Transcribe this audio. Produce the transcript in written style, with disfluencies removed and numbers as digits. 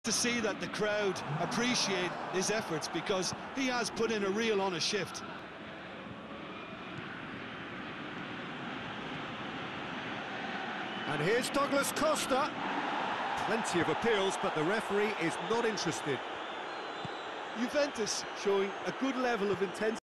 To see that the crowd appreciate his efforts, because he has put in a real honest shift. And here's Douglas Costa. Plenty of appeals, but the referee is not interested. Juventus showing a good level of intensity.